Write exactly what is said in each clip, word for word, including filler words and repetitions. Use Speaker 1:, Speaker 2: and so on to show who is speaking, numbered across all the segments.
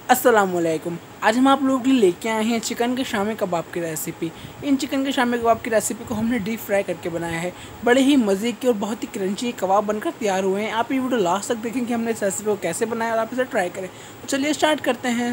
Speaker 1: अस्सलामुअलैकुम। आज हम आप लोगों के लिए लेके आए हैं चिकन के शामी कबाब की रेसिपी। इन चिकन के शामी कबाब की रेसिपी को हमने डीप फ्राई करके बनाया है। बड़े ही मज़े के और बहुत ही क्रंची कबाब बनकर तैयार हुए हैं। आप ये वीडियो लास्ट तक देखें कि हमने इस रेसिपी को कैसे बनाया और आप इसे ट्राई करें। तो चलिए स्टार्ट करते हैं।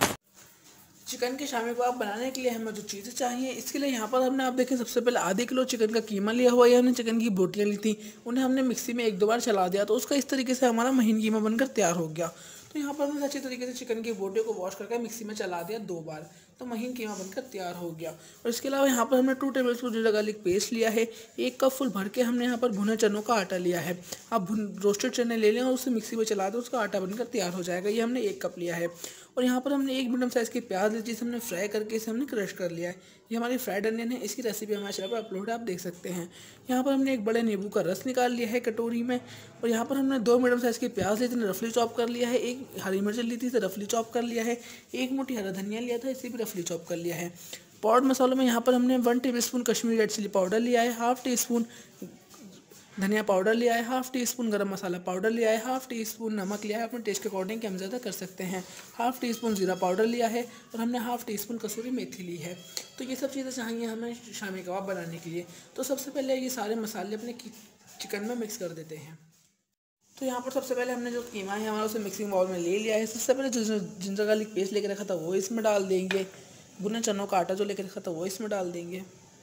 Speaker 1: चिकन के शामी कबाब बनाने के लिए हमें जो चीज़ें चाहिए, इसके लिए यहाँ पर हमने आप देखें सबसे पहले आधे किलो चिकन का कीमा लिया हुआ है। हमने चिकन की बोटियाँ ली थी, उन्हें हमने मिक्सी में एक दो बार चला दिया, तो उसका इस तरीके से हमारा महीन कीमा बनकर तैयार हो गया। तो यहाँ पर हमने अच्छी तरीके से चिकन की बोटियों को वॉश करके मिक्सी में चला दिया दो बार, तो महीन कीमा बनकर तैयार हो गया। और इसके अलावा यहाँ पर हमने टू टेबल स्पून जीरा गार्लिक पेस्ट लिया है। एक कप फुल भर के हमने यहाँ पर भुने चनों का आटा लिया है। आप भुन रोस्टेड चने ले लें और उसे मिक्सी में चला दें, उसका आटा बनकर तैयार हो जाएगा। ये हमने एक कप लिया है। और यहाँ पर हमने एक मीडियम साइज़ की प्याज ली, जिसे हमने फ्राई करके इसे हमने क्रश कर लिया है। ये हमारी फ्राइड अनियन है, इसकी रेसिपी हमारे चैनल पर अपलोड है, आप देख सकते हैं। यहाँ पर हमने एक बड़े नींबू का रस निकाल लिया है कटोरी में। और यहाँ पर हमने दो मीडियम साइज़ की प्याज ली थी, रफली चॉप कर लिया है। एक हरी मिर्च ली थी, इसे रफली चॉप कर लिया है। एक मुट्ठी हरा धनिया लिया था, इसे भी रफली चॉप कर लिया है। पाउडर मसालों में यहाँ पर हमने one tablespoon Kashmiri red chilli powder लिया है, हाफ टी स्पून धनिया पाउडर लिया है, हाफ टी स्पून गरम मसाला पाउडर लिया है, हाफ टी स्पून नमक लिया है, अपने टेस्ट के अकॉर्डिंग कम ज़्यादा कर सकते हैं। हाफ टी स्पून जीरा पाउडर लिया है और हमने हाफ टी स्पून कसूरी मेथी ली है। तो ये सब चीज़ें चाहिए हमें शामी कबाब बनाने के लिए। तो सबसे पहले ये सारे मसाले अपने चिकन में मिक्स कर देते हैं। तो यहाँ पर सबसे पहले हमने जो कीमा है हमारा उसे मिक्सिंग बाउल में ले लिया है। सबसे पहले जो जिंजर गार्लिक पेस्ट लेकर रखा था वो इसमें डाल देंगे। भुने चनों का आटा जो लेकर रखा था वो इसमें डाल देंगे।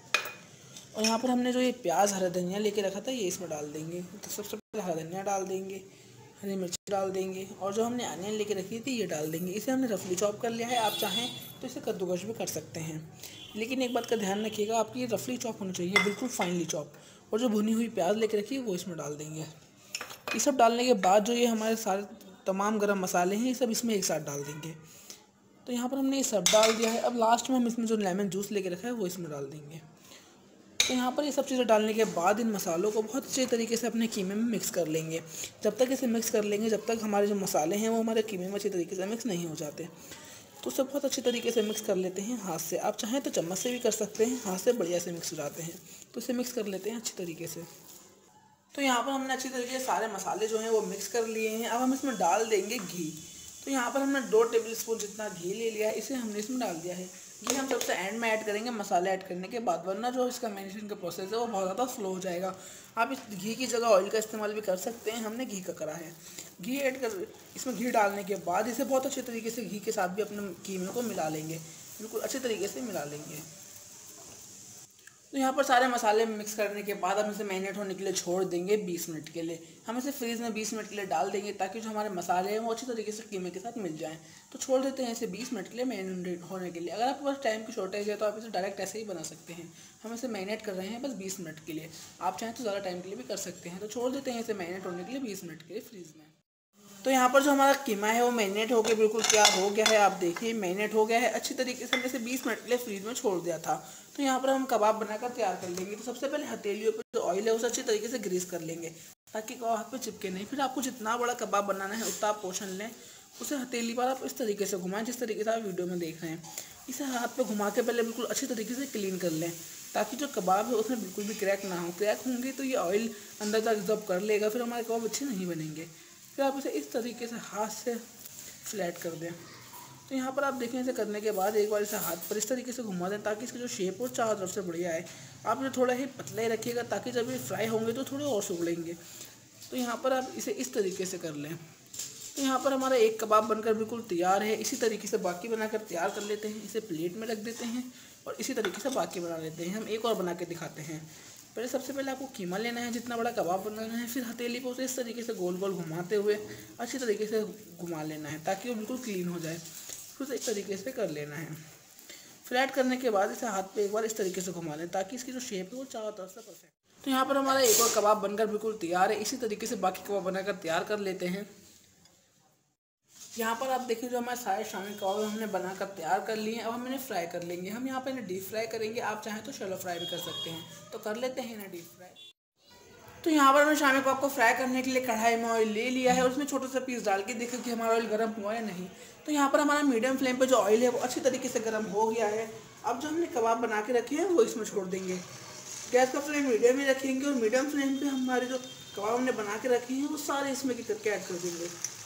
Speaker 1: और यहाँ पर हमने जो ये प्याज हरा धनिया लेके रखा था ये इसमें डाल देंगे। तो सबसे पहले हरा धनिया डाल देंगे, हरी मिर्च डाल देंगे और जो हमने अनियन लेके रखी थी ये डाल देंगे। इसे हमने रफली चॉप कर लिया है, आप चाहें तो इसे कद्दूकस भी कर सकते हैं, लेकिन एक बात का ध्यान रखिएगा, आपकी रफली चॉप होनी चाहिए, बिल्कुल फाइनली चॉप। और जो भुनी हुई प्याज लेके रखी है वो इसमें डाल देंगे। ये सब डालने के बाद जो ये हमारे सारे तमाम गर्म मसाले हैं ये सब इसमें एक साथ डाल देंगे। तो यहाँ पर हमने ये सब डाल दिया है। अब लास्ट में हम इसमें जो लेमन जूस लेके रखा है वो इसमें डाल देंगे। तो यहाँ पर ये सब चीज़ें डालने के बाद इन मसालों को बहुत अच्छे तरीके से अपने कीमे में मिक्स कर लेंगे। जब तक इसे मिक्स कर लेंगे, जब तक हमारे जो मसाले हैं वो हमारे कीमे में अच्छी तरीके से मिक्स नहीं हो जाते। तो उसे बहुत अच्छी तरीके से मिक्स कर लेते हैं हाथ से। आप चाहें तो चम्मच से भी कर सकते हैं, हाथ से बढ़िया से मिक्स हो जाते हैं। तो इसे मिक्स कर लेते हैं अच्छी तरीके से। तो यहाँ पर हमने अच्छी तरीके से सारे मसाले जो हैं वो मिक्स कर लिए हैं। अब हम इसमें डाल देंगे घी। तो यहाँ पर हमने दो टेबल स्पून जितना घी ले लिया है, इसे हमने इसमें डाल दिया है। घी हम सबसे एंड में ऐड करेंगे मसाले ऐड करने के बाद, वरना जो इसका मैरिनेशन का प्रोसेस है वो बहुत ज़्यादा स्लो हो जाएगा। आप इस घी की जगह ऑयल का इस्तेमाल भी कर सकते हैं, हमने घी का करा है। घी ऐड कर इसमें घी डालने के बाद इसे बहुत अच्छे तरीके से घी के साथ भी अपने कीमे को मिला लेंगे, बिल्कुल अच्छे तरीके से मिला लेंगे। तो यहाँ पर सारे मसाले मिक्स करने के बाद हम इसे मैरिनेट होने के लिए छोड़ देंगे बीस मिनट के लिए। हम इसे फ्रीज़ में बीस मिनट के लिए डाल देंगे ताकि जो हमारे मसाले हैं वो अच्छी तरीके से कीमे के साथ मिल जाएं। तो छोड़ देते हैं इसे बीस मिनट के लिए मैरिनेट होने के लिए। अगर आपके पास टाइम की शॉर्टेज है तो आप इसे डायरेक्ट ऐसे ही बना सकते हैं। हम इसे मैरिनेट कर रहे हैं बस बीस मिनट के लिए, आप चाहें तो ज़्यादा टाइम के लिए भी कर सकते हैं। तो छोड़ देते हैं इसे मैरिनेट होने के लिए बीस मिनट के लिए फ्रीज़ में। तो यहाँ पर जो हमारा कीमा है वो मैरिनेट होकर बिल्कुल तैयार हो गया है। आप देखिए मैरिनेट हो गया है अच्छी तरीके से। हमने इसे बीस मिनट के लिए फ्रीज में छोड़ दिया था। तो यहाँ पर हम कबाब बनाकर तैयार कर लेंगे। तो सबसे पहले हथेलियों पर जो ऑयल है उसे अच्छी तरीके से ग्रीस कर लेंगे ताकि कबाब हाथ पे चिपके नहीं। फिर आपको जितना बड़ा कबाब बनाना है उतना आप पोर्शन लें, उसे हथेली पर आप इस तरीके से घुमाएं जिस तरीके से आप वीडियो में देख रहे हैं। इसे हाथ पे घुमा के पहले बिल्कुल अच्छी तरीके से क्लीन कर लें ताकि जो कबाब है उसमें बिल्कुल भी क्रैक ना हो। क्रैक होंगे तो ये ऑयल अंदर तक एब्जॉर्ब कर लेगा, फिर हमारे कबाब अच्छे नहीं बनेंगे। फिर आप इसे इस तरीके से हाथ से फ्लैट कर दें। तो यहाँ पर आप देखें इसे करने के बाद एक बार इसे हाथ पर इस तरीके से घुमा दें ताकि इसकी जो शेप हो चारों तरफ से बढ़िया आए। आप इसे थोड़ा ही पतला ही रखिएगा ताकि जब ये फ्राई होंगे तो थोड़े और सुगड़ेंगे। तो यहाँ पर आप इसे इस तरीके से कर लें। तो यहाँ पर हमारा एक कबाब बनकर बिल्कुल तैयार है। इसी तरीके से बाकी बनाकर तैयार कर लेते हैं। इसे प्लेट में रख देते हैं और इसी तरीके से बाकी बना लेते हैं। हम एक और बना के दिखाते हैं। पहले सबसे पहले आपको कीमा लेना है, जितना बड़ा कबाब बनाना है, फिर हथेली पर उसे इस तरीके से गोल गोल घुमाते हुए अच्छी तरीके से घुमा लेना है ताकि वो बिल्कुल क्लीन हो जाए। फिर उसे इस तरीके से कर लेना है। फ्लैट करने के बाद इसे हाथ पे एक बार इस तरीके से घुमा लें ताकि इसकी जो शेप है वो चारों तरफ से परफेक्ट। तो यहाँ पर हमारा एक और कबाब बनकर बिल्कुल तैयार है। इसी तरीके से बाकी कबाब बनाकर तैयार कर लेते हैं। यहाँ पर आप देखिए जो हमारे सारे शामी कबाब हमने बनाकर तैयार कर लिए हैं। अब हम इन्हें फ्राई कर लेंगे। हम यहाँ पर इन्हें डीप फ्राई करेंगे, आप चाहें तो शैलो फ्राई भी कर सकते हैं। तो कर लेते हैं इन्हें डीप फ्राई। तो यहाँ पर हमने शामी कबाब को फ्राई करने के लिए कढ़ाई में ऑयल ले लिया है और उसमें छोटा सा पीस डाल के देखा कि हमारा ऑयल गर्म हुआ या नहीं। तो यहाँ पर हमारा मीडियम फ्लेम पर जो ऑयल है वो अच्छी तरीके से गर्म हो गया है। अब जो हमने कबाब बना के रखे हैं वो इसमें छोड़ देंगे। गैस का फ्लेम मीडियम में रखेंगे और मीडियम फ्लेम पर हमारे जो कबाब हमने बना के रखे हैं वो सारे इसमें करके ऐड कर देंगे।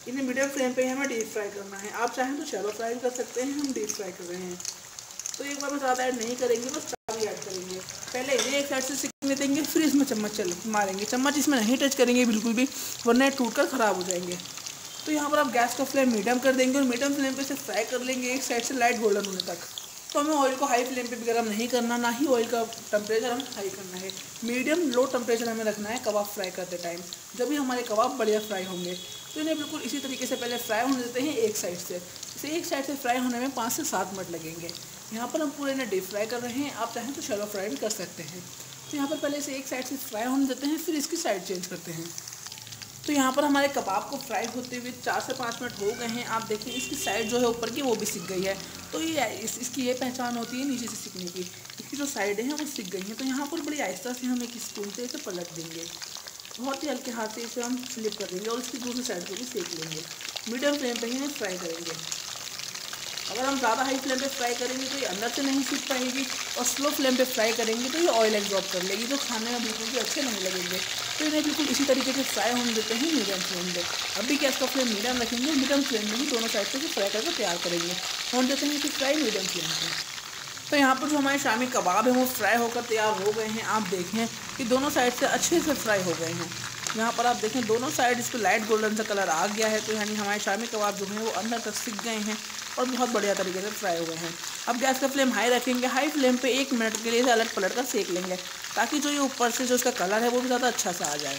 Speaker 1: इन्हें मीडियम फ्लेम पे हमें डीप फ्राई करना है। आप चाहें तो शैलो फ्राई कर सकते हैं, हम डीप फ्राई कर रहे हैं। तो एक बार में ज़्यादा ऐड नहीं करेंगे, बस चार ही ऐड करेंगे। पहले इन्हें एक साइड से सिकने देंगे, फिर इसमें चम्मच चल मारेंगे। चम्मच इसमें नहीं टच करेंगे बिल्कुल भी, वरना टूट कर ख़राब हो जाएंगे। तो यहाँ पर आप गैस का फ्लेम मीडियम कर देंगे और मीडियम फ्लेम पे इसे फ्राई कर लेंगे एक साइड से लाइट गोल्डन होने तक। तो हमें ऑयल को हाई फ्लेम पे भी गर्म नहीं करना, ना ही ऑयल का टेम्परेचर हमें हाई करना है। मीडियम लो टेम्परेचर हमें रखना है कबाब फ्राई करते टाइम, जब भी हमारे कबाब बढ़िया फ्राई होंगे। तो इन्हें बिल्कुल इसी तरीके से पहले फ्राई होने देते हैं एक साइड से। इसे एक साइड से फ्राई होने में पाँच से सात मिनट लगेंगे। यहाँ पर हम पूरे इन्हें डीप फ्राई कर रहे हैं, आप चाहें तो शैलो फ्राई भी कर सकते हैं। तो यहाँ पर पहले इसे एक साइड से फ्राई होने देते हैं, फिर इसकी साइड चेंज करते हैं। तो यहाँ पर हमारे कबाब को फ्राई होते हुए चार से पाँच मिनट हो गए हैं। आप देखिए इसकी साइड जो है ऊपर की वो भी सिक गई है। तो ये इस, इसकी ये पहचान होती है नीचे से सिकने की। इसकी जो साइडें हैं वो सिक गई हैं। तो यहाँ पर बड़ी आहिस्ता से हम एक स्पून से इसे पलट देंगे, बहुत ही हल्के हाथ से इसे हम फ्लिप कर देंगे और इसकी दूसरी साइड को भी सेक लेंगे। मीडियम फ्लेम पर ही फ्राई करेंगे। अगर हम ज़्यादा हाई फ्लेम पे फ्राई करेंगे तो ये अंदर से नहीं सीख पाएगी, और स्लो फ्लेम पे फ्राई करेंगे तो ये ऑयल एब्जॉर्ब कर लेगी, जो खाने में बिल्कुल भी अच्छे नहीं लगेंगे। तो इन्हें बिल्कुल इसी तरीके से फ्राई होने देते हैं मीडियम फ्लेम पे। अभी गैस का फ्लेम मीडियम रखेंगे, मीडियम फ्लेम में ही दोनों साइड से फ्राई करके तैयार करेंगे। होने देते हैं कि फ्राई मीडियम फ्लेम पर। तो यहाँ पर जो हमारे शामी कबाब हैं वो फ्राई होकर तैयार हो गए हैं। आप देखें कि दोनों साइड से अच्छे से फ्राई हो गए हैं। यहाँ पर आप देखें दोनों साइड इस पर लाइट गोल्डन सा कलर आ गया है। तो यानी हमारे शामी कबाब जो हैं वो अंदर तक सिक गए हैं और बहुत बढ़िया तरीके से फ्राई हुए हैं। अब गैस का फ्लेम हाई रखेंगे, हाई फ्लेम पे एक मिनट के लिए इसे अलट पलट कर सेक लेंगे, ताकि जो ये ऊपर से जो इसका कलर है वो भी ज़्यादा अच्छा सा आ जाए।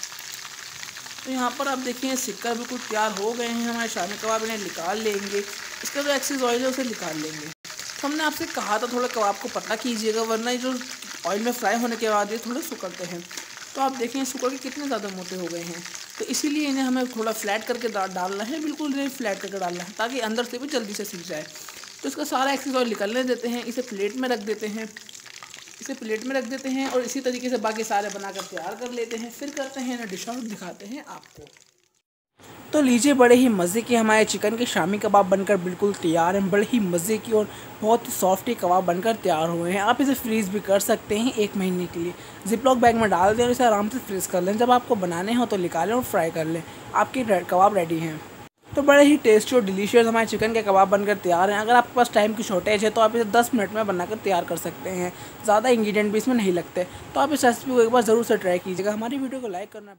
Speaker 1: तो यहाँ पर आप देखिए सिक्का बिल्कुल तैयार हो गए हैं हमारे शामी कबाब। इन्हें निकाल लेंगे, इसका जो एक्सेस ऑयल है उसे निकाल लेंगे। तो हमने आपसे कहा था थोड़ा कबाब को पतला कीजिएगा, वरना ये जो ऑयल में फ्राई होने के बाद ये थोड़े सुकड़ते हैं। तो आप देखें सुकड़ के कितने ज़्यादा मोटे हो गए हैं। तो इसीलिए इन्हें हमें थोड़ा फ्लैट करके डालना है, बिल्कुल इन्हें फ्लैट करके डालना है, ताकि अंदर से भी जल्दी से सीख जाए। तो इसका सारा एक्सेस ऑयल निकलने देते हैं, इसे प्लेट में रख देते हैं इसे प्लेट में रख देते हैं और इसी तरीके से बाकी सारे बनाकर तैयार कर लेते हैं। फिर करते हैं इन्हें डिश आउट दिखाते हैं आपको। तो लीजिए, बड़े ही मज़े के हमारे चिकन के शामी कबाब बनकर बिल्कुल तैयार हैं। बड़े ही मज़े की और बहुत ही सॉफ्ट ही कबाब बनकर तैयार हुए हैं। आप इसे फ्रीज़ भी कर सकते हैं एक महीने के लिए। जिपलॉक बैग में डाल दें और इसे आराम से फ्रीज़ कर लें। जब आपको बनाने हो तो निकालें और फ्राई कर लें, आपके कबाब रेडी हैं। तो बड़े ही टेस्टी और डिलीशियस हमारे चिकन के कबाब बनकर तैयार हैं। अगर आपके पास टाइम की शॉर्टेज है तो आप इसे दस मिनट में बनाकर तैयार कर सकते हैं। ज़्यादा इंग्रेडिएंट भी इसमें नहीं लगते। तो आप इस रेसिपी को एक बार ज़रूर से ट्राई कीजिएगा। हमारी वीडियो को लाइक करना।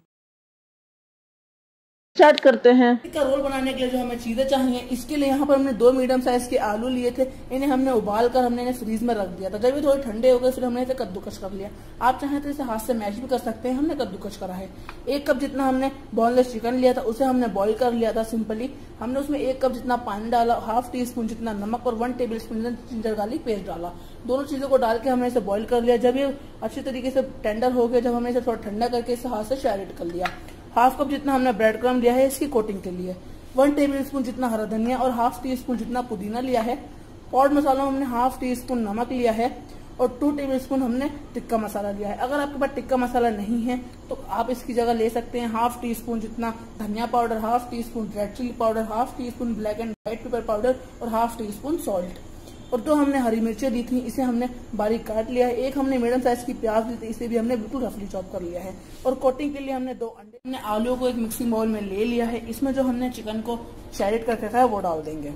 Speaker 1: स्टार्ट करते हैं। इसका रोल बनाने के लिए जो हमें चीजें चाहिए, इसके लिए यहाँ पर हमने दो मीडियम साइज के आलू लिए थे। इन्हें हमने उबाल कर हमने इन्हें फ्रीज में रख दिया था। जब ये थोड़े ठंडे हो गए फिर हमने इसे कद्दूकस कर लिया। आप चाहें तो इसे हाथ से मैश भी कर सकते हैं, हमने कद्दूकस करा है। एक कप जितना हमने बोनलेस चिकन लिया था उसे हमने बॉईल कर लिया था सिंपली। हमने उसमें एक कप जितना पानी डाला, हाफ टी स्पून जितना नमक और one tablespoon ginger garlic paste डाला। दोनों चीजों को डाल के हमने इसे बॉईल कर लिया। जब ये अच्छी तरीके से टेंडर हो गया, जब हमने इसे थोड़ा ठंडा करके इसे हाथ से शैरेट कर लिया। हाफ कप जितना हमने ब्रेड क्रम्ब लिया है इसकी कोटिंग के लिए, वन टेबल स्पून जितना हरा धनिया और हाफ टी स्पून जितना पुदीना लिया है। पॉड मसाला हमने हाफ टी स्पून नमक लिया है और टू टेबल स्पून हमने टिक्का मसाला लिया है। अगर आपके पास टिक्का मसाला नहीं है तो आप इसकी जगह ले सकते हैं हाफ टी स्पून जितना धनिया powder, half teaspoon red chilli powder, half teaspoon black and white pepper powder और हाफ टी स्पून सॉल्ट। और दो हमने हरी मिर्चें दी थी, इसे हमने बारीक काट लिया है। एक हमने मीडियम साइज की प्याज दी थी, इसे भी हमने बिल्कुल रफली चॉप कर लिया है। और कोटिंग के लिए हमने दो अंडे, हमने आलू को एक मिक्सिंग बाउल में ले लिया है। इसमें जो हमने चिकन को शैरेट करके रखा है वो डाल देंगे।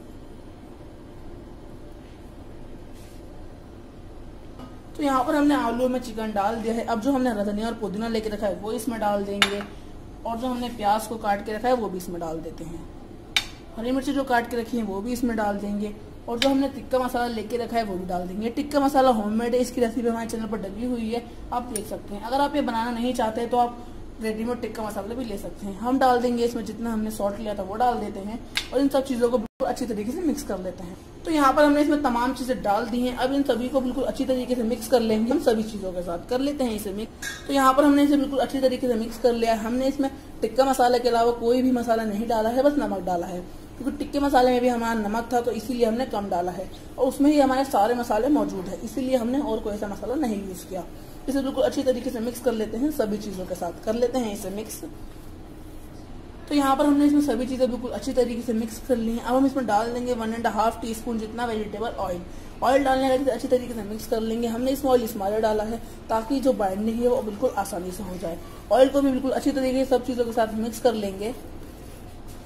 Speaker 1: तो यहाँ पर हमने आलू में चिकन डाल दिया है। अब जो हमने हरा धनिया और पुदीना लेके रखा है वो इसमें डाल देंगे और जो हमने प्याज को काट के रखा है वो भी इसमें डाल देते हैं। हरी मिर्ची जो काट के रखी है वो भी इसमें डाल देंगे और जो हमने टिक्का मसाला लेके रखा है वो भी डाल देंगे। टिक्का मसाला होममेड है, इसकी रेसिपी हमारे चैनल पर डली हुई है, आप देख सकते हैं। अगर आप ये बनाना नहीं चाहते तो आप रेडीमेड टिक्का मसाला भी ले सकते हैं। हम डाल देंगे इसमें जितना हमने सॉल्ट लिया था वो डाल देते हैं और इन सब चीज़ों को बिल्कुल अच्छी तरीके से मिक्स कर लेते हैं। तो यहाँ पर हमने इसमें तमाम चीज़ें डाल दी हैं। अब इन सभी को बिल्कुल अच्छी तरीके से मिक्स कर लेंगे। हम सभी चीज़ों के साथ कर लेते हैं इसे मिक्स। तो यहाँ पर हमने इसे बिल्कुल अच्छी तरीके से मिक्स कर लिया है। हमने इसमें टिक्का मसाले के अलावा कोई भी मसाला नहीं डाला है, बस नमक डाला है, क्योंकि टिक्के मसाले में भी हमारा नमक था तो इसीलिए हमने कम डाला है और उसमें ही हमारे सारे मसाले मौजूद है, इसीलिए हमने और कोई ऐसा मसाला नहीं यूज किया। इसे बिल्कुल अच्छी तरीके से मिक्स कर लेते हैं, सभी चीज़ों के साथ कर लेते हैं इसे मिक्स। तो यहाँ पर हमने इसमें सभी चीज़ें बिल्कुल अच्छी तरीके से मिक्स कर ली हैं। अब हम इसमें डाल देंगे one and half teaspoon जितना वेजिटेबल ऑयल। ऑयल डालने के अच्छी तरीके से मिक्स कर लेंगे। हमने इसमें ऑयल इसमाइलर डाला है ताकि जो बाइंडिंग है वो बिल्कुल आसानी से हो जाए। ऑयल को भी बिल्कुल अच्छी तरीके से सब चीज़ों के साथ मिक्स कर लेंगे।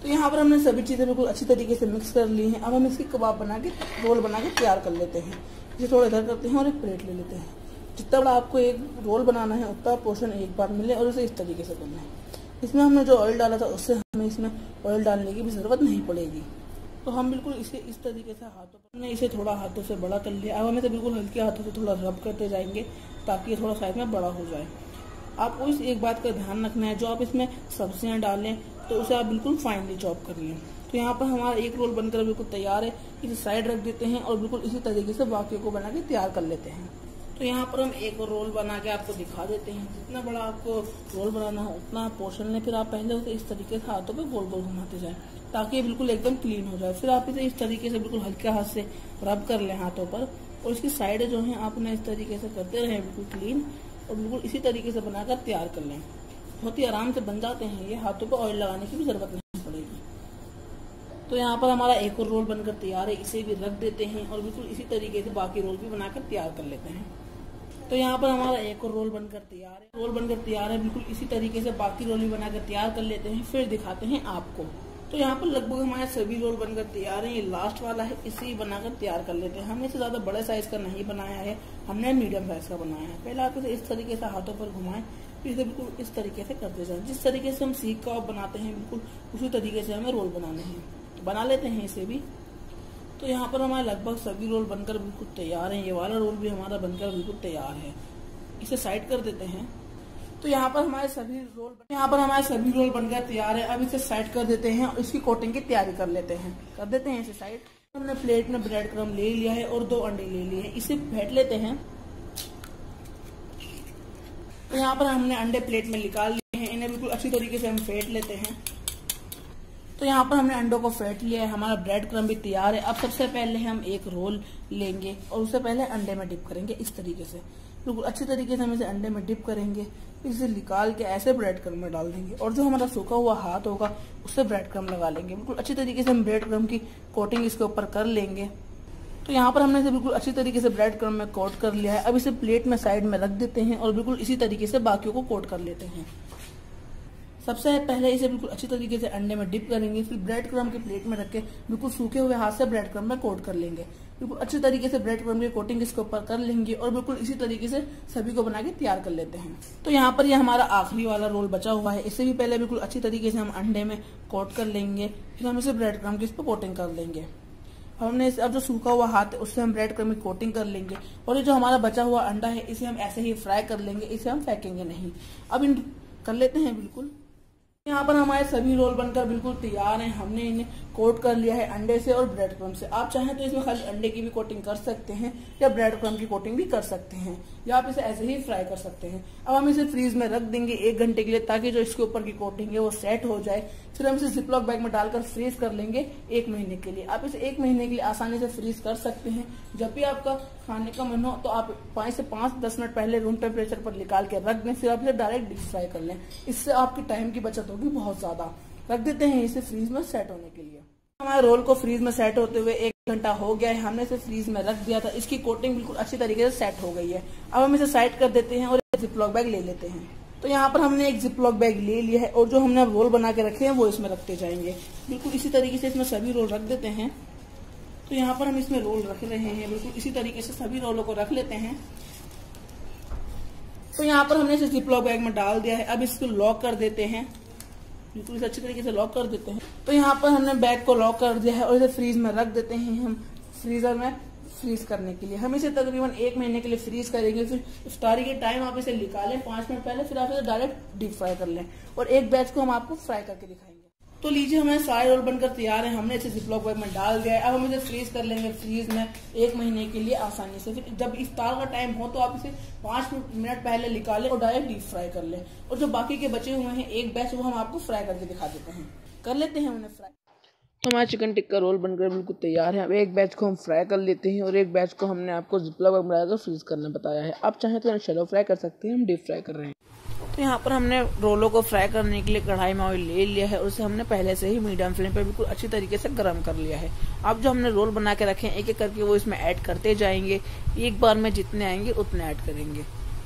Speaker 1: तो यहाँ पर हमने सभी चीज़ें बिल्कुल अच्छी तरीके से मिक्स कर ली हैं। अब हम इसकी कबाब बना के रोल बना के तैयार कर लेते हैं। इसे थोड़ा इधर करते हैं और एक प्लेट ले लेते हैं। जितना बड़ा आपको एक रोल बनाना है उतना पोर्शन एक बार मिले और उसे इस तरीके से करना है। इसमें हमने जो ऑयल डाला था उससे हमें इसमें ऑयल डालने की भी ज़रूरत नहीं पड़ेगी। तो हम बिल्कुल इसे इस तरीके से हाथों पर हमने इसे थोड़ा हाथों से बड़ा कर लिया। अब हमें तो बिल्कुल हल्के हाथों से थोड़ा रब करते जाएंगे ताकि ये थोड़ा साइज में बड़ा हो जाए। आपको इस एक बात का ध्यान रखना है, जो आप इसमें सब्जियां डालें तो उसे आप बिल्कुल फाइनली चॉप कर लें। तो यहाँ पर हमारा एक रोल बनकर बिल्कुल तैयार है। इसे साइड रख देते हैं और बिल्कुल इसी तरीके से बाकी को बना के तैयार कर लेते हैं। तो यहाँ पर हम एक और रोल बना के आपको दिखा देते हैं। जितना बड़ा आपको रोल बनाना हो उतना आप पोर्शन लें, फिर आप पहले उसे इस तरीके से हाथों पे गोल गोल घुमाते जाएं ताकि ये बिल्कुल एकदम क्लीन हो जाए। फिर आप इसे इस तरीके से बिल्कुल हल्के हाथ से रब कर लें हाथों पर, और इसकी साइड जो है आपने इस तरीके से करते रहें बिल्कुल क्लीन, और बिल्कुल इसी तरीके से बनाकर तैयार कर लें। बहुत ही आराम से बन जाते हैं ये, हाथों पर ऑयल लगाने की भी जरूरत नहीं पड़ेगी। तो यहाँ पर हमारा एक और रोल बनकर तैयार है। इसे भी रख देते हैं और बिल्कुल इसी तरीके से बाकी रोल भी बनाकर तैयार कर लेते हैं। तो यहाँ पर हमारा एक और रोल बनकर तैयार है। रोल बनकर तैयार है, बिल्कुल इसी तरीके से बाकी रोल भी बनाकर तैयार कर लेते हैं। फिर दिखाते हैं आपको। तो यहाँ पर लगभग हमारे सभी रोल बनकर तैयार हैं। ये लास्ट वाला है, इसे ही बनाकर तैयार कर लेते हैं। हमने इसे ज्यादा बड़े साइज का नहीं बनाया है, हमने मीडियम साइज का बनाया है। पहले आप इसे इस तरीके से हाथों पर घुमाएं, फिर इसे बिल्कुल इस तरीके से करते जाएं। जिस तरीके से हम सीख कबाब बनाते हैं बिल्कुल उसी तरीके से हमें रोल बनाने हैं। तो बना लेते हैं इसे भी। तो यहाँ पर हमारे लगभग सभी रोल बनकर बिल्कुल तैयार है। ये वाला रोल भी हमारा बनकर बिल्कुल तैयार है। इसे साइड कर देते हैं। तो यहाँ पर हमारे सभी रोल यहाँ पर हमारे सभी रोल बनकर तैयार है। अब इसे साइड कर देते हैं और इसकी कोटिंग की तैयारी कर लेते हैं। कर देते हैं इसे साइड। हमने प्लेट में ब्रेड क्रम्ब ले लिया है और दो अंडे ले लिए हैं। इसे फेंट लेते हैं। तो यहाँ पर हमने अंडे प्लेट में निकाल लिए हैं। इन्हें बिल्कुल अच्छी तरीके से हम फेंट लेते हैं। तो यहाँ पर हमने अंडों को फेंट लिया है। हमारा ब्रेड क्रम्ब भी तैयार है। अब सबसे पहले हम एक रोल लेंगे और उससे पहले अंडे में डिप करेंगे इस तरीके से। बिल्कुल अच्छी तरीके से हम इसे अंडे में डिप करेंगे, इसे निकाल के ऐसे ब्रेड क्रम्ब में डाल देंगे और जो हमारा सूखा हुआ हाथ होगा उससे ब्रेड क्रम्ब लगा लेंगे। बिल्कुल अच्छी तरीके से हम ब्रेड क्रम्ब की कोटिंग इसके ऊपर कर लेंगे। तो यहाँ पर हमने इसे बिल्कुल अच्छी तरीके से ब्रेड क्रम्ब में कोट कर लिया है। अब इसे प्लेट में साइड में रख देते हैं और बिल्कुल इसी तरीके से बाकियों को कोट कर लेते हैं। सबसे पहले इसे बिल्कुल अच्छी तरीके से अंडे में डिप करेंगे, फिर ब्रेड क्रम्ब की प्लेट में रख के बिल्कुल सूखे हुए हाथ से ब्रेड क्रम्ब में कोट कर लेंगे। बिल्कुल अच्छी तरीके से ब्रेड क्रम्ब की कोटिंग इसके ऊपर कर लेंगे और बिल्कुल इसी तरीके से सभी को बना के तैयार कर लेते हैं। तो यहाँ पर ये यह हमारा आखिरी वाला रोल बचा हुआ है। इसे भी पहले बिल्कुल अच्छी तरीके से हम अंडे में कोट कर लेंगे, फिर हम इसे ब्रेड क्रम्ब की इस पर कोटिंग कर लेंगे। हमने इस अब जो सूखा हुआ हाथ है उससे हम ब्रेड क्रम्ब की कोटिंग कर लेंगे और ये जो हमारा बचा हुआ अंडा है इसे हम ऐसे ही फ्राई कर लेंगे, इसे हम फेंकेंगे नहीं। अब इन कर लेते हैं बिल्कुल। यहाँ पर हमारे सभी रोल बनकर बिल्कुल तैयार हैं। हमने इन्हें कोट कर लिया है अंडे से और ब्रेड क्रम्ब से। आप चाहें तो इसमें खाली अंडे की भी कोटिंग कर सकते हैं या ब्रेड क्रम्ब की कोटिंग भी कर सकते हैं, या आप इसे ऐसे ही फ्राई कर सकते हैं। अब हम इसे फ्रीज में रख देंगे एक घंटे के लिए ताकि जो इसके ऊपर की कोटिंग है वो सेट हो जाए। फिर हम इसे जिपलॉक बैग में डालकर फ्रीज कर लेंगे एक महीने के लिए। आप इसे एक महीने के लिए आसानी से फ्रीज कर सकते हैं। जब भी आपका खाने का मन हो तो आप पाँच से पाँच दस मिनट पहले रूम टेम्परेचर पर निकाल के रख दें, फिर आप इसे डायरेक्ट डीप फ्राई कर लें। इससे आपकी टाइम की बचत होगी बहुत ज्यादा। रख देते हैं इसे फ्रीज में सेट होने के लिए। हमारे रोल को फ्रीज में सेट होते हुए एक घंटा हो गया है। हमने इसे फ्रीज में रख दिया था। इसकी कोटिंग बिल्कुल अच्छी तरीके से सेट हो गई है। अब हम इसे साइड कर देते हैं और जिपलॉक बैग ले लेते हैं। तो यहाँ पर हमने एक जिपलॉक बैग ले लिया है और जो हमने रोल बना के रखे हैं वो इसमें रखते जाएंगे। बिल्कुल इसी तरीके से इसमें सभी रोल रख देते हैं। तो यहाँ पर हम इसमें रोल रख रहे हैं, बिल्कुल इसी तरीके से सभी रोलों को रख लेते हैं। तो यहाँ पर हमने इसे जिपलॉक बैग में डाल दिया है। अब इसको लॉक कर देते हैं, बिल्कुल इसे अच्छी तरीके से लॉक कर देते हैं। तो यहाँ पर हमने बैग को लॉक कर दिया है और इसे फ्रीज में रख देते हैं हम फ्रीजर में फ्रीज करने के लिए। हम इसे तकरीबन एक महीने के लिए फ्रीज करेंगे। फिर इफ्तारी के टाइम आप इसे निकालें पांच मिनट पहले, फिर आप इसे डायरेक्ट डीप फ्राई कर लें और एक बैच को हम आपको फ्राई करके दिखाएंगे। तो लीजिए हमारे सारे रोल बनकर तैयार है। हमने इसे जिपलॉक बैग में डाल दिया है। अब हम इसे फ्रीज कर लेंगे फ्रीज में एक महीने के लिए आसानी से। फिर जब इफ्तार का टाइम हो तो आप इसे पांच मिनट पहले निकालें और डायरेक्ट डीप फ्राई कर लें। और जो बाकी के बचे हुए हैं एक बैच वो हम आपको फ्राई करके दिखा देते हैं। कर लेते हैं उन्हें फ्राई। तो हमारा चिकन टिक्का रोल बनकर बिल्कुल तैयार है। अब एक बैच को हम फ्राई कर लेते हैं और एक बैच को हमने आपको जिपलॉक बैग में डालकर फ्रीज करना बताया है। आप चाहें तो शैलो फ्राई कर सकते हैं, हम डीप फ्राई कर रहे हैं। तो यहाँ पर हमने रोलों को फ्राई करने के लिए कढ़ाई में ऑयल ले लिया है और उसे हमने पहले से ही मीडियम फ्लेम पर बिल्कुल अच्छी तरीके से गर्म कर लिया है। अब जो हमने रोल बना के रखे हैं एक एक करके वो इसमें ऐड करते जाएंगे। एक बार में जितने आएंगे उतने ऐड करेंगे।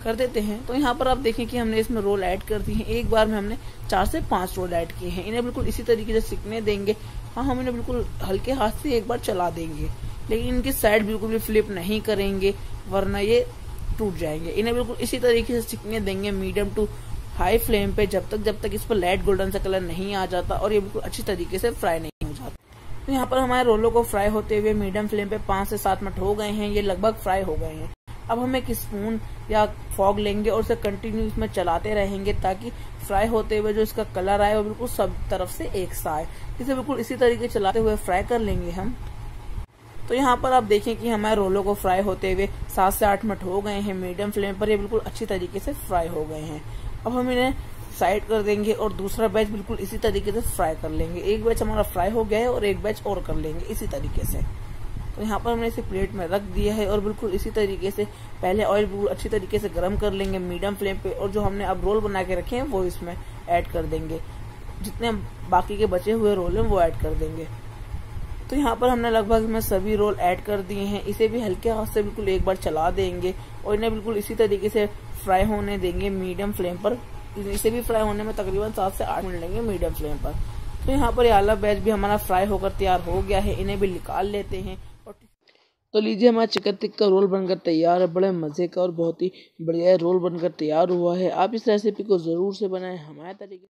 Speaker 1: कर देते हैं। तो यहाँ पर आप देखें कि हमने इसमें रोल ऐड कर दिए हैं। एक बार में हमने चार से पांच रोल ऐड किए हैं। इन्हें बिल्कुल इसी तरीके से सिकने देंगे। हाँ, हम इन्हें बिल्कुल हल्के हाथ से एक बार चला देंगे, लेकिन इनकी साइड बिल्कुल भी फ्लिप नहीं करेंगे, वरना ये टूट जाएंगे। इन्हें बिल्कुल इसी तरीके से सिकने देंगे मीडियम टू हाई फ्लेम पे, जब तक जब तक इस पर लाइट गोल्डन सा कलर नहीं आ जाता और ये बिल्कुल अच्छी तरीके से फ्राई नहीं हो जाता। तो यहाँ पर हमारे रोलों को फ्राई होते हुए मीडियम फ्लेम पे पांच से सात मिनट हो गए हैं। ये लगभग फ्राई हो गए हैं। अब हम एक स्पून या फॉग लेंगे और उसे कंटिन्यू इसमें चलाते रहेंगे, ताकि फ्राई होते हुए जो इसका कलर आए वो बिल्कुल सब तरफ से एक सा आए। इसे बिल्कुल इसी तरीके चलाते हुए फ्राई कर लेंगे हम। तो यहाँ पर आप देखें कि हमारे रोलों को फ्राई होते हुए सात से आठ मिनट हो गए हैं। मीडियम फ्लेम पर ये बिल्कुल अच्छी तरीके से फ्राई हो गए हैं। अब हम इन्हें साइड कर देंगे और दूसरा बैच बिल्कुल इसी तरीके से फ्राई कर लेंगे। एक बैच हमारा फ्राई हो गया है और एक बैच और कर लेंगे इसी तरीके से। तो यहाँ पर हमने इसे प्लेट में रख दिया है और बिल्कुल इसी तरीके से पहले ऑयल बिल्कुल अच्छी तरीके से गर्म कर लेंगे मीडियम फ्लेम पे, और जो हमने अब रोल बना के रखे हैं वो इसमें ऐड कर देंगे। जितने बाकी के बचे हुए रोल हैं वो ऐड कर देंगे। तो यहाँ पर हमने लगभग इसमें सभी रोल ऐड कर दिए हैं। इसे भी हल्के हाथ से बिल्कुल एक बार चला देंगे और इन्हें बिल्कुल इसी तरीके से फ्राई होने देंगे मीडियम फ्लेम पर। इसे भी फ्राई होने में तकरीबन सात से आठ मिनट लेंगे मीडियम फ्लेम पर। तो यहाँ पर आला बैच भी हमारा फ्राई होकर तैयार हो गया है। इन्हें भी निकाल लेते हैं। तो लीजिए, हमारा चिकन टिक्का रोल बनकर तैयार है। बड़े मजे का और बहुत ही बढ़िया रोल बनकर तैयार हुआ है। आप इस रेसिपी को जरूर से बनाएं हमारे तरीके।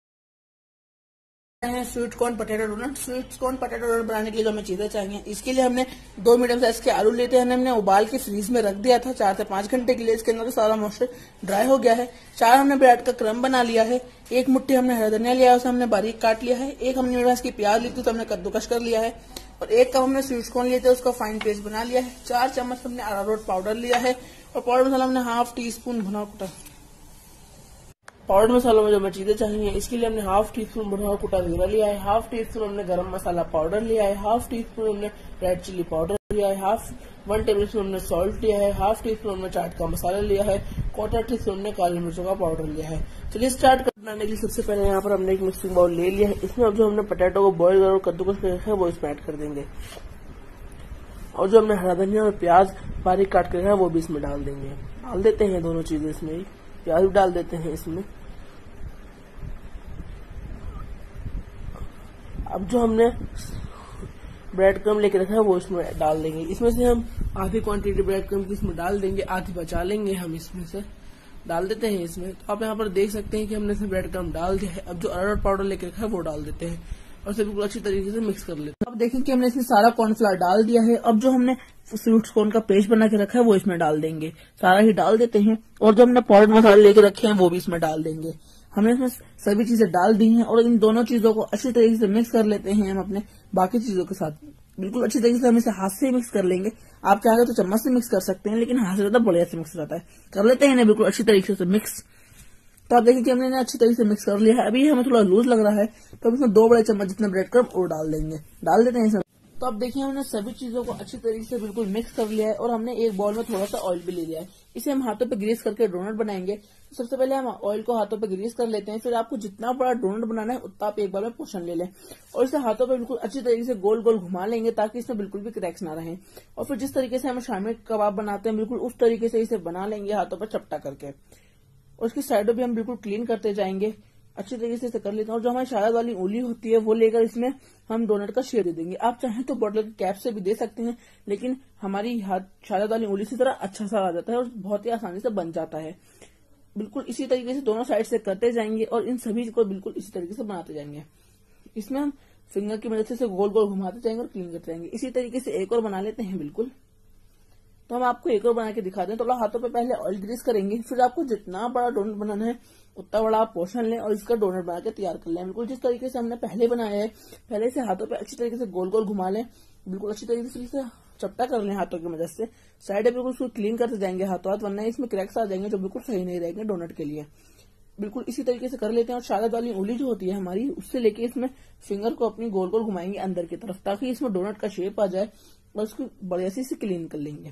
Speaker 1: Sweet corn potato donut. Sweet corn potato donut बनाने के लिए जो हमें चीजें चाहिए, इसके लिए हमने दो मीडियम साइज के आलू लेते हैं। हमने उबाल के फ्रीज में रख दिया था चार से पांच घंटे के लिए। इसके अंदर सारा मॉइस्चर ड्राई हो गया है। चार हमने ब्रेड का क्रम बना लिया है। एक मुट्ठी हमने हरा धनिया लिया है, उसे हमने बारीक काट लिया है। एक हमने मीडियम साइज की प्याज ली थी, तो हमने कद्दूकस कर लिया है। और एक कप हमने स्वीट कॉर्न लिए थे, उसका फाइन पेस्ट बना लिया है। चार चम्मच हमने अरारोट पाउडर लिया है और पाउडर मसाला हमने हाफ टी स्पून भुना कुटा। पाउडर मसालों में जो हमें चीजें चाहिए, इसके लिए हमने हाफ टी स्पून भुना कुटा जीरा लिया है। हाफ टी स्पून हमने गरम मसाला पाउडर लिया है। हाफ टी स्पून हमने रेड चिल्ली पाउडर लिया है। हाफ वन टेबल स्पून हमने सॉल्ट लिया है। हाफ टी स्पून हमने चाट का मसाला लिया है। क्वार्टर टी स्पून हमने काली मिर्चों का पाउडर लिया है। चलिए स्टार्ट कर बनाने के लिए सबसे पहले यहाँ पर हमने एक मिक्सिंग बाउल ले लिया है। इसमें अब जो हमने पोटैटो को बॉइल और कद्दूकस कर रखा है वो इसमें ऐड कर देंगे, और जो हमने हरा धनिया और प्याज बारीक काट के रखा है वो भी इसमें डाल देंगे। डाल देते हैं दोनों चीजें इसमें, प्याज भी डाल देते हैं इसमें। अब जो हमने ब्रेड क्रम लेके रखा है वो इसमें डाल देंगे। इसमें से हम आधी क्वांटिटी ब्रेड क्रम की इसमें डाल देंगे, आधी बचा लेंगे हम इसमें से। डाल देते हैं इसमें। तो आप यहाँ पर देख सकते हैं कि हमने इसमें ब्रेड क्रम डाल दिया है। अब जो अरारोट पाउडर लेके रखा है वो डाल देते हैं और इसे बिल्कुल अच्छी तरीके से मिक्स कर लेते हैं। अब देखें कि हमने इसमें सारा कॉर्नफ्लावर डाल दिया है। अब जो हमने स्वीट कॉर्न का पेस्ट बना के रखा है वो इसमें डाल देंगे, सारा ही डाल देते हैं। और जो हमने पाउडर मसाले लेके रखे हैं वो भी इसमें डाल देंगे। हमने इसमें सभी चीजें डाल दी हैं और इन दोनों चीजों को अच्छी तरीके से मिक्स कर लेते हैं हम अपने बाकी चीजों के साथ। बिल्कुल अच्छी तरीके से हम इसे हाथ से मिक्स कर लेंगे। आप चाहें तो चम्मच से मिक्स कर सकते हैं, लेकिन हाथ से ज्यादा बढ़िया से मिक्स हो जाता है। कर लेते हैं इन्हें बिल्कुल अच्छी तरीके से मिक्स। तो आप देखिए कि हमने इन्हें अच्छी तरीके से मिक्स कर लिया है। अभी हमें थोड़ा लूज लग रहा है, तो हम इसमें दो बड़े चम्मच जितने ब्रेड क्रम और डाल देंगे। डाल देते हैं इसमें। तो अब देखिए हमने सभी चीजों को अच्छी तरीके से बिल्कुल मिक्स कर लिया है और हमने एक बाउल में थोड़ा सा ऑयल भी ले लिया है। इसे हम हाथों पे ग्रीस करके डोनट बनाएंगे। तो सबसे पहले हम ऑयल को हाथों पे ग्रीस कर लेते हैं। फिर आपको जितना बड़ा डोनट बनाना है उतना आप एक बार में पोर्शन ले लें और इसे हाथों पे बिल्कुल अच्छी तरीके से गोल गोल घुमा लेंगे, ताकि इसमें बिल्कुल भी क्रैक्स ना रहे। और फिर जिस तरीके से हम शामी कबाब बनाते हैं बिल्कुल उस तरीके से इसे बना लेंगे हाथों पर चपटा करके। और उसकी साइडों भी हम बिल्कुल क्लीन करते जाएंगे, अच्छी तरीके से इसे कर लेते हैं। और जो हमारी शायद वाली उंगली होती है वो लेकर इसमें हम डोनट का शेप दे देंगे। आप चाहें तो बॉटल की कैप से भी दे सकते हैं, लेकिन हमारी हाथ शायद वाली उंगली से तरह अच्छा सा आ जाता है और बहुत ही आसानी से बन जाता है। बिल्कुल इसी तरीके से दोनों साइड से करते जाएंगे और इन सभी को बिल्कुल इसी तरीके से बनाते जाएंगे। इसमें हम फिंगर की मदद से गोल गोल घुमाते जाएंगे और क्लीन करते जाएंगे। इसी तरीके से एक और बना लेते हैं बिल्कुल। तो हम आपको एक और बना के दिखाते हैं। थोड़ा हाथों पे पहले ऑयल ग्रीस करेंगे, फिर आपको जितना बड़ा डोनट बनाना है उतना बड़ा आप पोर्शन लें और इसका डोनट बना के तैयार कर लें। बिल्कुल जिस तरीके से हमने पहले बनाया है, पहले से हाथों पे अच्छी तरीके से गोल गोल घुमा लें, बिल्कुल अच्छी तरीके से इसे चपटा कर लें हाथों की मदद से। साइड बिल्कुल उसको क्लीन करते जाएंगे हाथों हाथ, वरना इसमें क्रैक्स आ जाएंगे जो बिल्कुल सही नहीं रहेंगे डोनट के लिए। बिल्कुल इसी तरीके से कर लेते हैं। और शायद वाली उंगली जो होती है हमारी, उससे लेके इसमें फिंगर को अपनी गोल गोल घुमाएंगे अंदर की तरफ, ताकि इसमें डोनट का शेप आ जाए और उसको बढ़िया से क्लीन कर लेंगे।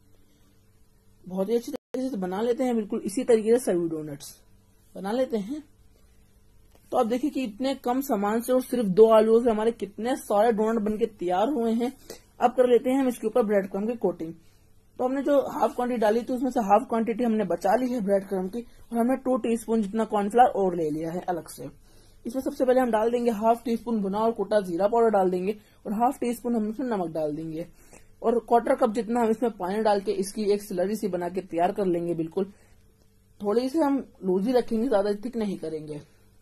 Speaker 1: बहुत ही अच्छी तरीके से बना लेते हैं। बिल्कुल इसी तरीके से सभी डोनट्स बना लेते हैं। तो आप देखिए कि इतने कम सामान से और सिर्फ दो आलूओं से हमारे कितने सारे डोनट बनके तैयार हुए हैं। अब कर लेते हैं हम इसके ऊपर ब्रेड क्रम्ब की कोटिंग। तो हमने जो हाफ क्वांटिटी डाली थी उसमें से हाफ क्वांटिटी हमने बचा ली है ब्रेड क्रम्ब की, और हमने टू टीस्पून जितना कॉर्नफ्लावर और ले लिया है अलग से। इसमें सबसे पहले हम डाल देंगे हाफ टी स्पून भुना और कुटा जीरा पाउडर डाल देंगे, और हाफ टी स्पून हम इसमें नमक डाल देंगे, और क्वार्टर कप जितना हम इसमें पानी डाल के इसकी एक स्लरी सी बना के तैयार कर लेंगे। बिल्कुल थोड़ी सी हम लूज ही रखेंगे, ज्यादा थिक नहीं करेंगे।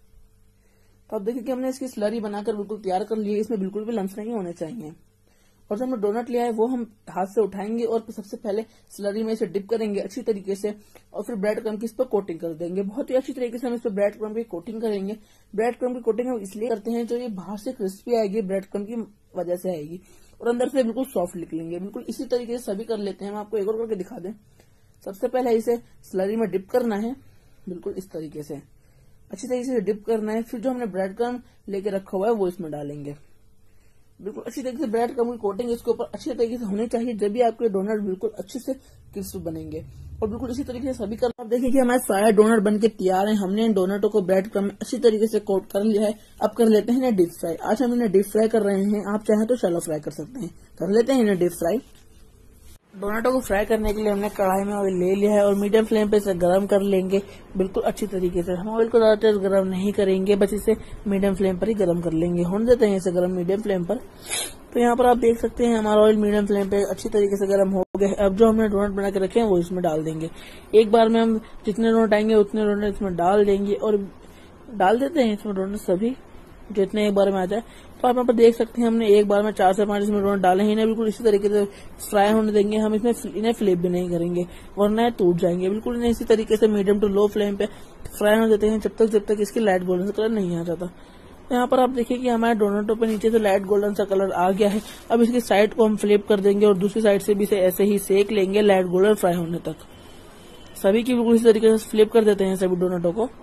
Speaker 1: तो अब देखिए कि हमने इसकी स्लरी बनाकर बिल्कुल तैयार कर ली है, इसमें बिल्कुल भी लम्स नहीं होने चाहिए। और जो हमने डोनट लिया है वो हम हाथ से उठाएंगे और सबसे पहले स्लरी में इसे डिप करेंगे अच्छी तरीके से, और फिर ब्रेड क्रम्ब की इस पर कोटिंग कर देंगे। बहुत ही अच्छी तरीके से हम इस पर ब्रेड क्रम्ब की कोटिंग करेंगे। ब्रेड क्रम्ब की कोटिंग हम इसलिए करते हैं जो ये बाहर से क्रिस्पी आएगी, ब्रेड क्रम्ब की वजह से आएगी, और अंदर से बिल्कुल सॉफ्ट निकलेंगे। बिल्कुल इसी तरीके से सभी कर लेते हैं। हम आपको एक और करके दिखा दें। सबसे पहले इसे स्लरी में डिप करना है, बिल्कुल इस तरीके से अच्छी तरीके से डिप करना है। फिर जो हमने ब्रेड क्रम्ब लेके रखा हुआ है वो इसमें डालेंगे। बिल्कुल अच्छी तरीके से ब्रेड क्रम्ब की कोटिंग इसके ऊपर अच्छी तरीके से होनी चाहिए, जब भी आपके डोनट बिल्कुल अच्छे से क्रिस्प बनेंगे। और बिल्कुल इसी तरीके से सभी करना। आप देखिए कि हमारे सारे डोनट बनके तैयार हैं। हमने इन डोनटों को ब्रेड क्रम्ब में अच्छी तरीके से कोट कर लिया है। अब कर लेते हैं इन्हें डीप फ्राई। आज हम इन्हें डीप फ्राई कर रहे हैं, आप चाहें तो शैलो फ्राई कर सकते हैं। कर लेते हैं इन्हें डीप फ्राई। डोनटों को फ्राई करने के लिए हमने कढ़ाई में ऑयल ले लिया है और मीडियम फ्लेम पे इसे गर्म कर लेंगे बिल्कुल अच्छी तरीके से। हम ऑयल को ज्यादा तेज गर्म नहीं करेंगे, बस इसे मीडियम फ्लेम पर ही गर्म कर लेंगे। होने देते हैं इसे गर्म मीडियम फ्लेम पर। तो यहाँ पर आप देख सकते हैं हमारा ऑयल मीडियम फ्लेम पे अच्छी तरीके से गर्म हो गया है। अब जो हमने डोनट बना के रखे हैं वो इसमें डाल देंगे। एक बार में हम जितने डोनट आएंगे उतने डोनट इसमें डाल देंगे, और डाल देते हैं इसमें डोनट सभी जितने एक बार में आ जाए। तो आप यहाँ पर देख सकते हैं हमने एक बार में चार से पांच इसमें डोनट डाले हैं। इन्हें बिल्कुल इसी तरीके से फ्राई होने देंगे। हम इसमें इन्हें फ्लिप भी नहीं करेंगे वरना टूट जाएंगे। बिल्कुल इन्हें इसी तरीके से मीडियम टू लो फ्लेम पे फ्राई होने देते हैं जब तक जब तक इसकी लाइट गोल्डन सा कलर नहीं आ जाता। तो यहाँ पर आप देखिए कि हमारे डोनटों पे नीचे से लाइट गोल्डन सा कलर आ गया है। अब इसकी साइड को हम फ्लिप कर देंगे और दूसरी साइड से भी इसे ऐसे ही सेक लेंगे लाइट गोल्डन फ्राई होने तक। सभी की बिल्कुल इसी तरीके से फ्लिप कर देते हैं सभी डोनटों को।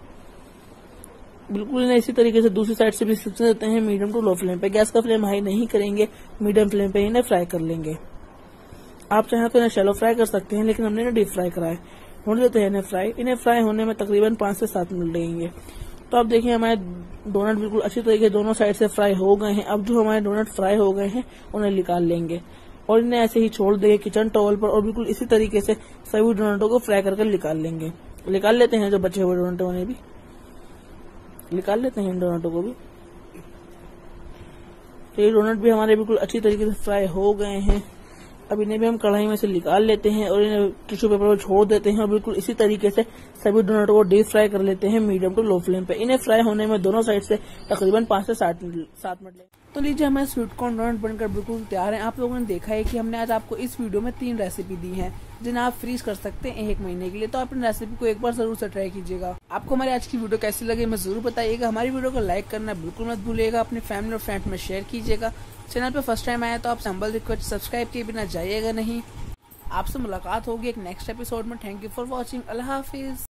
Speaker 1: बिल्कुल इन्हें इसी तरीके से दूसरी साइड से भी फ्लिप देते हैं मीडियम टू लो फ्लेम पे। गैस का फ्लेम हाई नहीं करेंगे, मीडियम फ्लेम पे इन्हें फ्राई कर लेंगे। आप चाहें तो इन्हें शैलो फ्राई कर सकते हैं, लेकिन हमने इन्हें डीप फ्राई करा है। होने देते हैं इन्हें फ्राई। इन्हें फ्राई होने में तकरीबन पांच से सात मिनट लगेंगे। तो आप देखिए हमारे डोनट बिल्कुल अच्छी तरीके से दोनों साइड से फ्राई हो गए हैं। अब जो हमारे डोनट फ्राई हो गए हैं उन्हें निकाल लेंगे और इन्हें ऐसे ही छोड़ देंगे किचन टॉवल पर, और बिल्कुल इसी तरीके से सभी डोनटों को फ्राई करके निकाल लेंगे। निकाल लेते हैं जो बचे हुए डोनट उन्हें भी निकाल लेते हैं इन डोनटों को भी। तो ये डोनट भी हमारे बिल्कुल अच्छी तरीके से फ्राई हो गए हैं। अब इन्हें भी हम कढ़ाई में से निकाल लेते हैं और इन्हें टिश्यू पेपर पर छोड़ देते हैं और बिल्कुल इसी तरीके से सभी डोनटों को डीप फ्राई कर लेते हैं मीडियम टू लो फ्लेम पे। इन्हें फ्राई होने में दोनों साइड से तकरीबन पांच से सात मिनट सात मिनट लगेंगे। तो लीजिए हमारे स्वीट कॉर्न डोनट बनकर बिल्कुल तैयार है। आप लोगों ने देखा है कि हमने आज आपको इस वीडियो में तीन रेसिपी दी हैं जिन्हें आप फ्रीज कर सकते हैं एक महीने के लिए। तो आप इन रेसिपी को एक बार जरूर से ट्राई कीजिएगा। आपको हमारी आज की वीडियो कैसी लगी मैं जरूर बताइएगा। हमारी वीडियो को लाइक करना बिल्कुल मत भूलिएगा। अपने फैमिली और फ्रेंड में शेयर कीजिएगा। चैनल पे फर्स्ट टाइम आया तो आप हम्बल रिक्वेस्ट सब्सक्राइब किए बिना जाइएगा नहीं। आपसे मुलाकात होगी एक नेक्स्ट एपिसोड में। Thank you for watching. अल्लाह हाफिज।